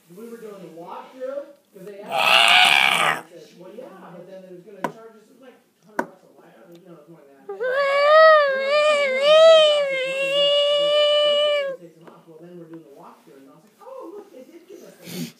we were doing the walkthrough, because they asked me, I said, well, yeah, but then they was going to charge us, it was like $100 a light, you know, more than that. Well, then we're doing the walkthrough, and I was like, oh, look, they did give us